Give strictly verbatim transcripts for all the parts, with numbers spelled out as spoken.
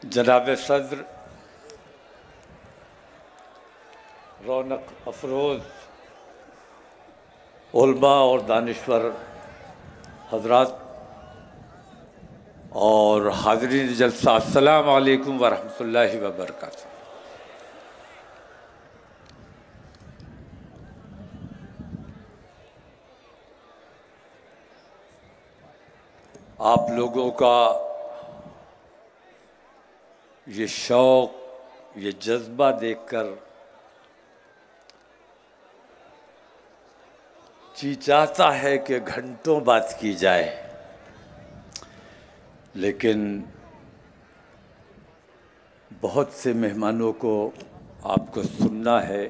जनाब सदर रौनक अफरोज़ उलमा और दानिश्वर हजरात और हाज़रीन जलसा, अस्सलाम वालेकुम वरहमतुल्लाहि वबरकातुहू। आप लोगों का ये शौक़, ये जज्बा देखकर जी चाहता है कि घंटों बात की जाए, लेकिन बहुत से मेहमानों को आपको सुनना है।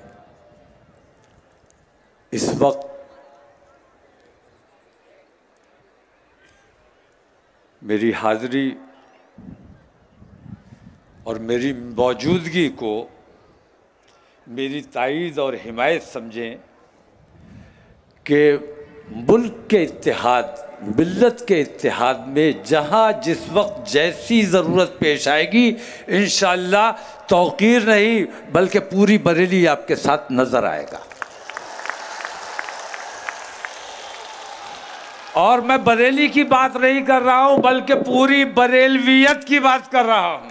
इस वक्त मेरी हाज़िरी और मेरी मौजूदगी को मेरी ताईद और हिमायत समझें कि मुल्क के इत्तेहाद, मिल्लत के इत्तेहाद में जहाँ जिस वक्त जैसी ज़रूरत पेश आएगी, इंशाअल्लाह तौक़ीर नहीं बल्कि पूरी बरेली आपके साथ नज़र आएगा। और मैं बरेली की बात नहीं कर रहा हूँ बल्कि पूरी बरेलवियत की बात कर रहा हूँ।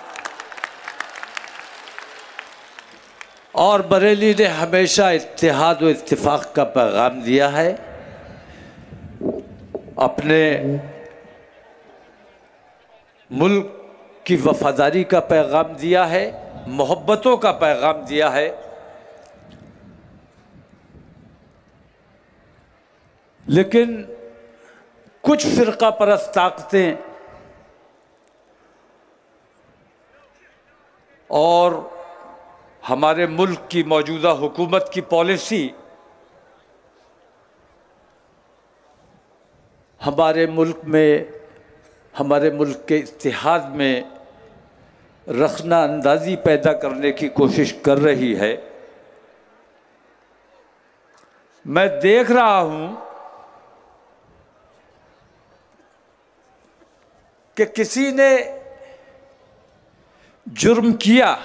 और बरेली ने हमेशा इत्तेहाद व इत्तिफाक़ का पैगाम दिया है, अपने मुल्क की वफ़ादारी का पैगाम दिया है, मोहब्बतों का पैगाम दिया है। लेकिन कुछ फ़िरका परस्त ताकतें और हमारे मुल्क की मौजूदा हुकूमत की पॉलिसी हमारे मुल्क में, हमारे मुल्क के इत्तेहाद में रखना अंदाज़ी पैदा करने की कोशिश कर रही है। मैं देख रहा हूँ कि किसी ने जुर्म किया,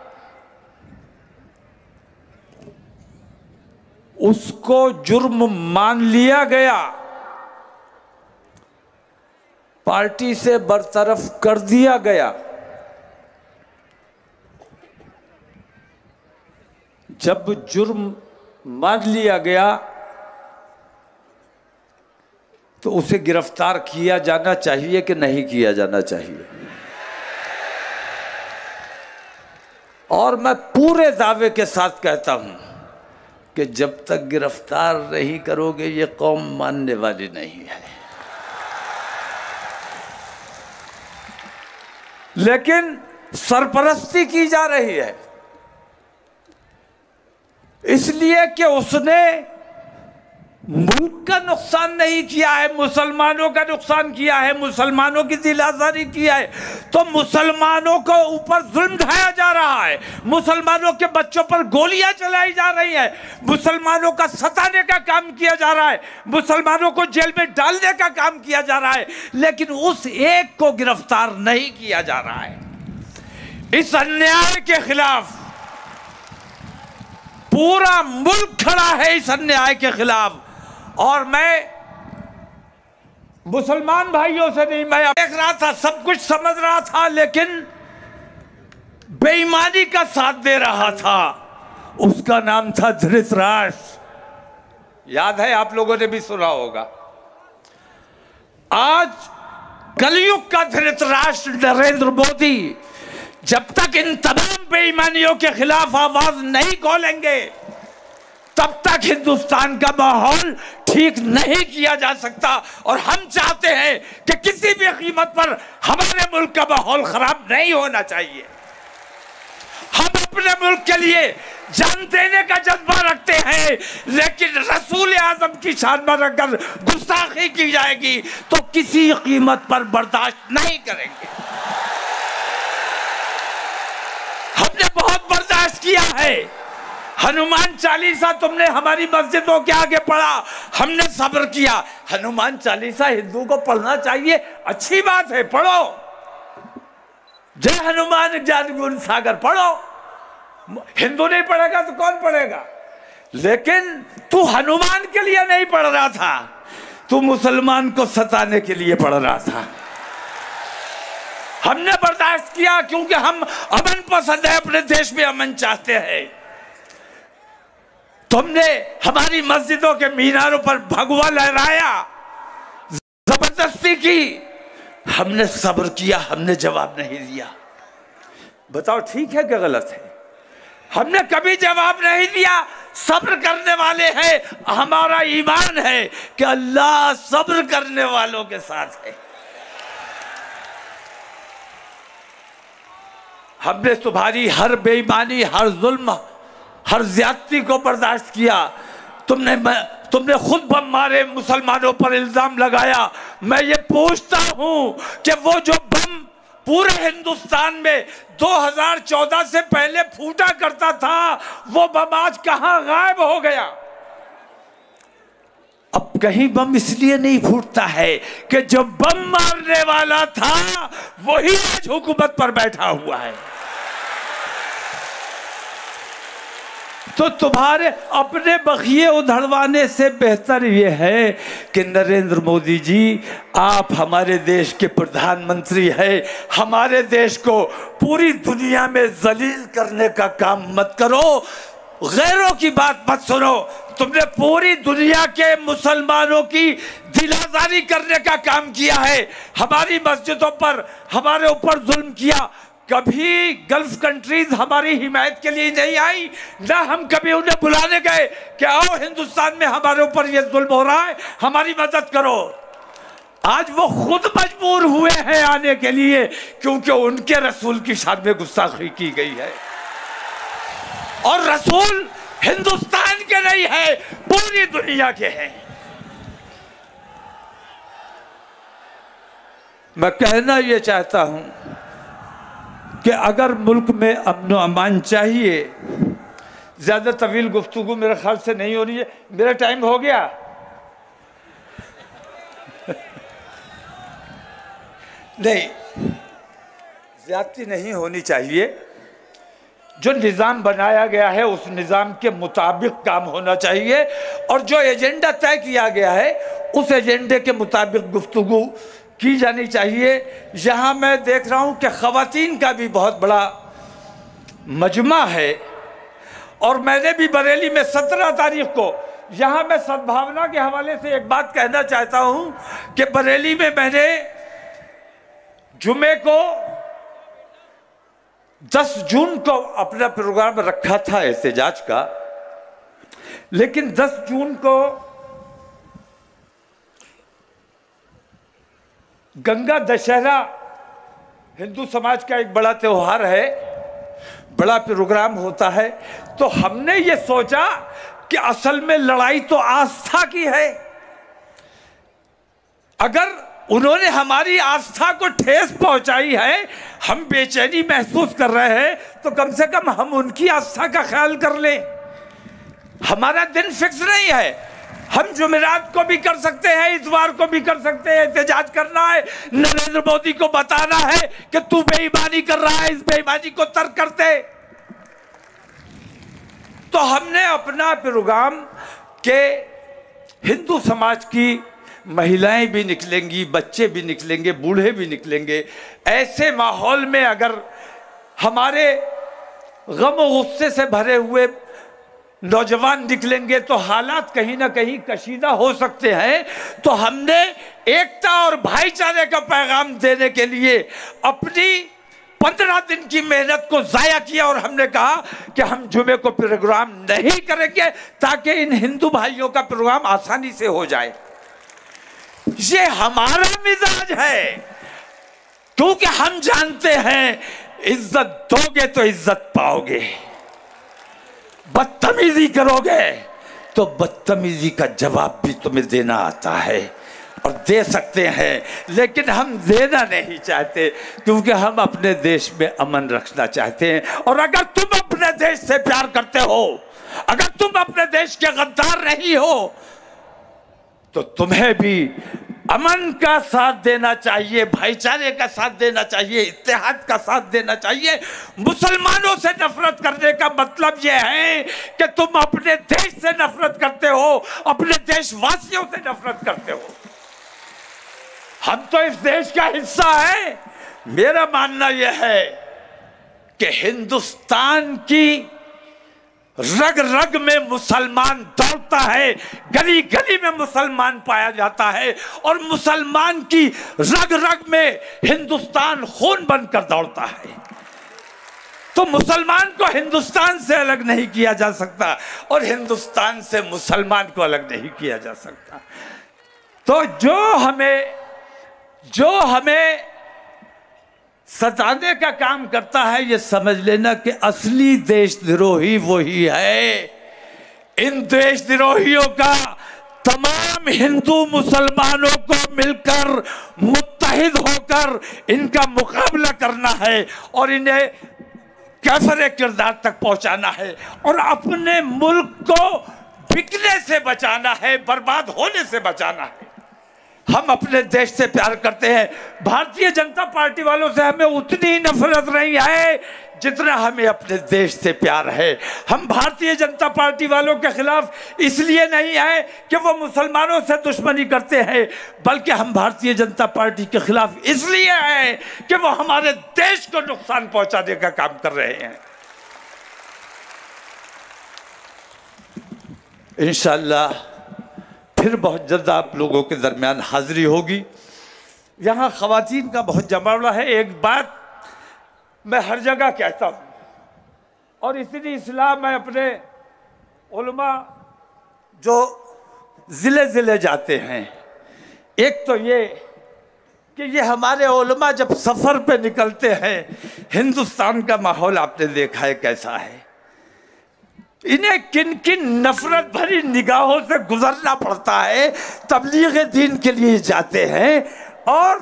उसको जुर्म मान लिया गया, पार्टी से बरतरफ कर दिया गया। जब जुर्म मान लिया गया तो उसे गिरफ्तार किया जाना चाहिए कि नहीं किया जाना चाहिए? और मैं पूरे दावे के साथ कहता हूं कि जब तक गिरफ्तार नहीं करोगे ये कौम मानने वाली नहीं है। लेकिन सरपरस्ती की जा रही है इसलिए कि उसने मुल्क का नुकसान नहीं किया है, मुसलमानों का नुकसान किया है, मुसलमानों की दिल आज़ारी किया है, तो मुसलमानों को ऊपर जुल्म ढाया जा रहा है, मुसलमानों के बच्चों पर गोलियां चलाई जा रही है, मुसलमानों का सताने का काम किया जा रहा है, मुसलमानों को जेल में डालने का काम किया जा रहा है, लेकिन उस एक को गिरफ्तार नहीं किया जा रहा है। इस अन्याय के खिलाफ पूरा मुल्क खड़ा है, इस अन्याय के खिलाफ। और मैं मुसलमान भाइयों से नहीं, मैं देख रहा था, सब कुछ समझ रहा था, लेकिन बेईमानी का साथ दे रहा था। उसका नाम था धृतराष्ट्र। याद है, आप लोगों ने भी सुना होगा। आज कलयुग का धृतराष्ट्र नरेंद्र मोदी जब तक इन तमाम बेईमानियों के खिलाफ आवाज नहीं खोलेंगे तब तक हिंदुस्तान का माहौल ठीक नहीं किया जा सकता। और हम चाहते हैं कि किसी भी कीमत पर हमारे मुल्क का माहौल खराब नहीं होना चाहिए। हम अपने मुल्क के लिए जान देने का जज्बा रखते हैं, लेकिन रसूल आजम की शान पर अगर गुस्ताखी की जाएगी तो किसी कीमत पर बर्दाश्त नहीं करेंगे। हमने बहुत बर्दाश्त किया है। हनुमान चालीसा तुमने हमारी मस्जिदों के आगे पढ़ा, हमने सब्र किया। हनुमान चालीसा हिंदू को पढ़ना चाहिए, अच्छी बात है, पढ़ो। जय हनुमान ज्ञान गुण सागर पढ़ो। हिंदू नहीं पढ़ेगा तो कौन पढ़ेगा? लेकिन तू हनुमान के लिए नहीं पढ़ रहा था, तू मुसलमान को सताने के लिए पढ़ रहा था। हमने बर्दाश्त किया क्योंकि हम अमन पसंद है, अपने देश में अमन चाहते हैं। तुमने हमारी मस्जिदों के मीनारों पर भगवा लहराया, जबरदस्ती की, हमने सब्र किया, हमने जवाब नहीं दिया। बताओ ठीक है कि गलत है? हमने कभी जवाब नहीं दिया। सब्र करने वाले हैं, हमारा ईमान है कि अल्लाह सब्र करने वालों के साथ है। हमने तुम्हारी हर बेईमानी, हर जुल्म, हर ज्यादती को बर्दाश्त किया। तुमने तुमने खुद बम मारे, मुसलमानों पर इल्जाम लगाया। मैं ये पूछता हूं कि वो जो बम पूरे हिंदुस्तान में दो हज़ार चौदह से पहले फूटा करता था, वो बम आज कहां गायब हो गया? अब कहीं बम इसलिए नहीं फूटता है कि जो बम मारने वाला था वही आज हुकूमत पर बैठा हुआ है। तो तुम्हारे अपने बखिए उधड़वाने से बेहतर यह है कि नरेंद्र मोदी जी, आप हमारे देश के प्रधानमंत्री हैं। हमारे देश को पूरी दुनिया में जलील करने का काम मत करो, गैरों की बात मत सुनो। तुमने पूरी दुनिया के मुसलमानों की दिलाजारी करने का काम किया है। हमारी मस्जिदों पर हमारे ऊपर जुल्म किया। कभी गल्फ कंट्रीज हमारी हिमायत के लिए नहीं आई, ना हम कभी उन्हें बुलाने गए कि आओ हिंदुस्तान में हमारे ऊपर ये जुल्म हो रहा है, हमारी मदद करो। आज वो खुद मजबूर हुए हैं आने के लिए, क्योंकि उनके रसूल की शान में गुस्ताखी की गई है। और रसूल हिंदुस्तान के नहीं है, पूरी दुनिया के हैं। मैं कहना ये चाहता हूं कि अगर मुल्क में अमन अमान चाहिए, ज्यादा तवील गुफ्तगू मेरे ख्याल से नहीं होनी है। मेरा टाइम हो गया। नहीं, ज्यादती नहीं होनी चाहिए। जो निज़ाम बनाया गया है उस निज़ाम के मुताबिक काम होना चाहिए, और जो एजेंडा तय किया गया है उस एजेंडे के मुताबिक गुफ्तगू की जानी चाहिए। यहाँ मैं देख रहा हूँ कि ख़वातीन का भी बहुत बड़ा मजमा है, और मैंने भी बरेली में सत्रह तारीख को, यहाँ मैं सद्भावना के हवाले से एक बात कहना चाहता हूँ कि बरेली में मैंने जुमे को दस जून को अपना प्रोग्राम रखा था एहतजाज का, लेकिन दस जून को गंगा दशहरा हिंदू समाज का एक बड़ा त्योहार है, बड़ा प्रोग्राम होता है। तो हमने ये सोचा कि असल में लड़ाई तो आस्था की है। अगर उन्होंने हमारी आस्था को ठेस पहुंचाई है, हम बेचैनी महसूस कर रहे हैं, तो कम से कम हम उनकी आस्था का ख्याल कर लें। हमारा दिन फिक्स नहीं है, हम जुमेरात को भी कर सकते हैं, इतवार को भी कर सकते हैं। एहतजाज करना है, नरेंद्र मोदी को बताना है कि तू बेईमानी कर रहा है, इस बेईमानी को तर्क करते। तो हमने अपना प्रोग्राम के हिंदू समाज की महिलाएं भी निकलेंगी, बच्चे भी निकलेंगे, बूढ़े भी निकलेंगे। ऐसे माहौल में अगर हमारे गम और गुस्से से भरे हुए नौजवान निकलेंगे तो हालात कहीं ना कहीं कशीदा हो सकते हैं। तो हमने एकता और भाईचारे का पैगाम देने के लिए अपनी पंद्रह दिन की मेहनत को जाया किया, और हमने कहा कि हम जुमे को प्रोग्राम नहीं करेंगे ताकि इन हिंदू भाइयों का प्रोग्राम आसानी से हो जाए। ये हमारा मिजाज है, क्योंकि हम जानते हैं इज्जत दोगे तो इज्जत पाओगे, बदतमीजी करोगे तो बदतमीजी का जवाब भी तुम्हें देना आता है, और दे सकते हैं। लेकिन हम देना नहीं चाहते, क्योंकि हम अपने देश में अमन रखना चाहते हैं। और अगर तुम अपने देश से प्यार करते हो, अगर तुम अपने देश के गद्दार नहीं हो, तो तुम्हें भी अमन का साथ देना चाहिए, भाईचारे का साथ देना चाहिए, इत्तेहाद का साथ देना चाहिए। मुसलमानों से नफरत करने का मतलब यह है कि तुम अपने देश से नफरत करते हो, अपने देशवासियों से नफरत करते हो। हम तो इस देश का हिस्सा है। मेरा मानना यह है कि हिंदुस्तान की रग रग में मुसलमान दौड़ता है, गली गली में मुसलमान पाया जाता है, और मुसलमान की रग रग में हिंदुस्तान खून बनकर दौड़ता है। तो मुसलमान को हिंदुस्तान से अलग नहीं किया जा सकता और हिंदुस्तान से मुसलमान को अलग नहीं किया जा सकता। तो जो हमें जो हमें सताने का काम करता है, ये समझ लेना कि असली देशद्रोही वही है। इन देशद्रोहियों का तमाम हिंदू मुसलमानों को मिलकर मुत्तहिद होकर इनका मुकाबला करना है और इन्हें कैफरे किरदार तक पहुंचाना है और अपने मुल्क को बिकने से बचाना है, बर्बाद होने से बचाना है। हम अपने देश से प्यार करते हैं। भारतीय जनता पार्टी वालों से हमें उतनी नफरत नहीं है जितना हमें अपने देश से प्यार है। हम भारतीय जनता पार्टी वालों के खिलाफ इसलिए नहीं है कि वो मुसलमानों से दुश्मनी करते हैं, बल्कि हम भारतीय जनता पार्टी के खिलाफ इसलिए हैं कि वो हमारे देश को नुकसान पहुंचाने का काम कर रहे हैं। इंशाअल्लाह फिर बहुत जल्द आप लोगों के दरमियान हाजिरी होगी। यहाँ ख़वातीन का बहुत जमावड़ा है। एक बात मैं हर जगह कहता हूँ और इतनी इस्लाह मैं अपने उलमा जो ज़िले ज़िले जाते हैं, एक तो ये कि ये हमारे उलमा जब सफ़र पे निकलते हैं, हिंदुस्तान का माहौल आपने देखा है कैसा है। इन्हें किन किन नफरत भरी निगाहों से गुजरना पड़ता है। तबलीग दीन के लिए जाते हैं और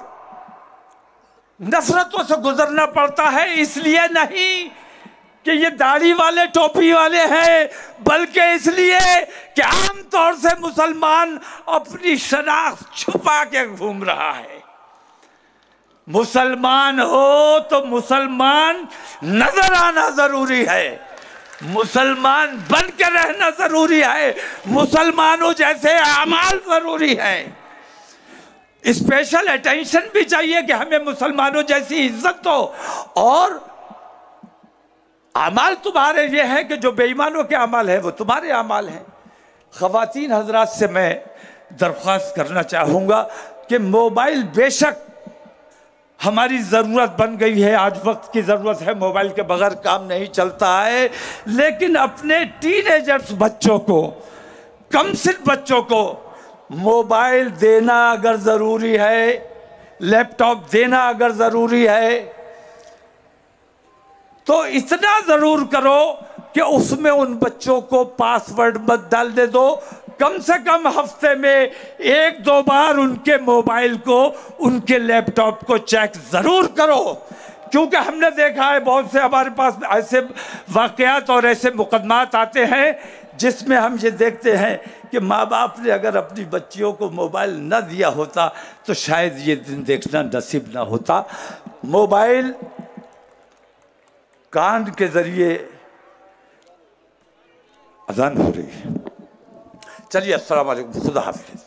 नफरतों से गुजरना पड़ता है, इसलिए नहीं कि ये दाढ़ी वाले टोपी वाले हैं, बल्कि इसलिए कि आमतौर से मुसलमान अपनी शनाख्त छुपा के घूम रहा है। मुसलमान हो तो मुसलमान नजर आना जरूरी है, मुसलमान बन के रहना जरूरी है, मुसलमानों जैसे अमाल जरूरी है। स्पेशल अटेंशन भी चाहिए कि हमें मुसलमानों जैसी इज्जत हो। और अमाल तुम्हारे ये है कि जो बेईमानों के अमाल है वो तुम्हारे अमाल हैं। ख़वातीन हजरात से मैं दरख्वास्त करना चाहूँगा कि मोबाइल बेशक हमारी ज़रूरत बन गई है, आज वक्त की ज़रूरत है, मोबाइल के बगैर काम नहीं चलता है, लेकिन अपने टीनेजर्स बच्चों को, कम सिन बच्चों को मोबाइल देना अगर ज़रूरी है, लैपटॉप देना अगर ज़रूरी है, तो इतना ज़रूर करो कि उसमें उन बच्चों को पासवर्ड मत डालने दो। कम से कम हफ्ते में एक दो बार उनके मोबाइल को, उनके लैपटॉप को चेक ज़रूर करो, क्योंकि हमने देखा है बहुत से हमारे पास ऐसे वाक़यात और ऐसे मुकदमात आते हैं जिसमें हम ये देखते हैं कि माँ बाप ने अगर अपनी बच्चियों को मोबाइल न दिया होता तो शायद ये दिन देखना नसीब ना होता। मोबाइल कान के ज़रिए अजान हो रही है। चलिए, अस्सलाम वालेकुम, खुदा हाफ़िज़।